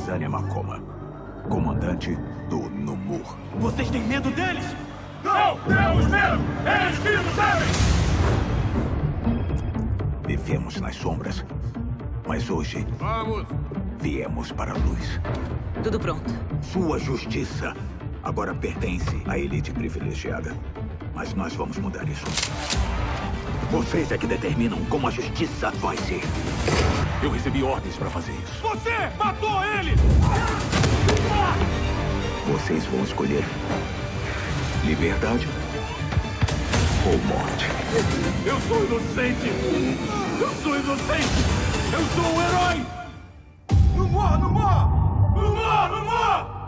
Azania Makoma, comandante do Numur. Vocês têm medo deles? Não temos medo! Eles que nos devem! Vivemos nas sombras, mas hoje Vamos! viemos para a luz. Tudo pronto. Sua justiça agora pertence à elite privilegiada. Mas nós vamos mudar isso. Vocês é que determinam como a justiça vai ser. Eu recebi ordens para fazer isso. Você matou ele! Vocês vão escolher liberdade ou morte. Eu sou inocente! Eu sou inocente! Eu sou um herói! Não morra, não morra! Não morra, não morra!